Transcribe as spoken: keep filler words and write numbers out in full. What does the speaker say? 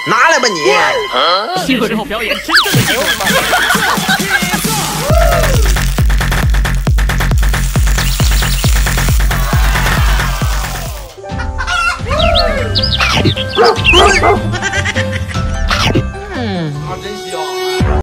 拿来吧你！ 集合之后表演真正的节奏。